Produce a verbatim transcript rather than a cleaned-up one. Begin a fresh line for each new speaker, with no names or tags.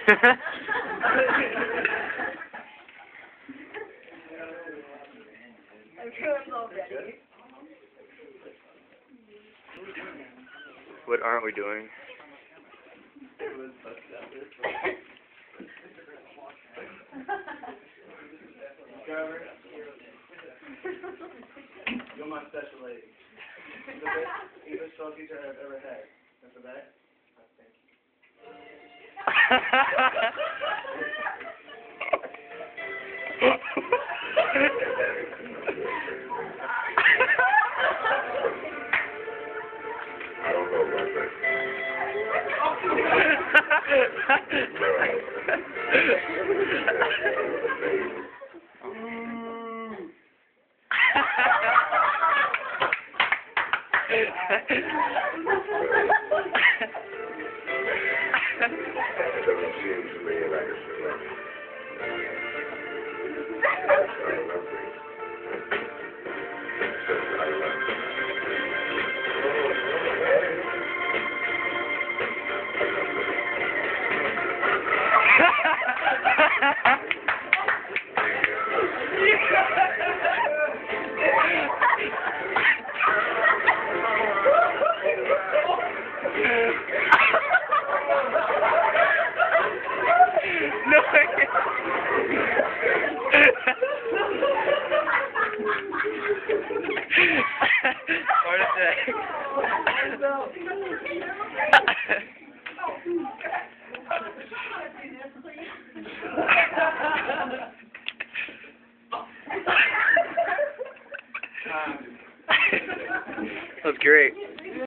Everyone's all ready.
What aren't we doing?
You're my special lady. You're the best English talk teacher I've ever had. That's the back? Thank
I don't know about that. It doesn't seem to me like a celebrity. I love it. Except I love it.
No way. What is that? That's great.